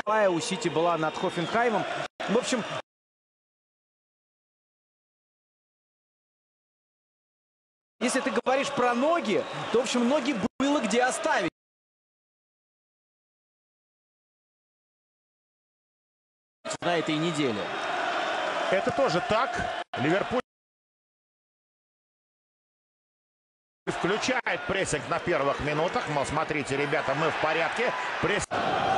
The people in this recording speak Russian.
у Сити была над Хофенхаймом. В общем, если ты говоришь про ноги, то, в общем, ноги было где оставить на этой неделе. Это тоже так. Ливерпуль включает прессинг на первых минутах. Мол, смотрите, ребята, мы в порядке.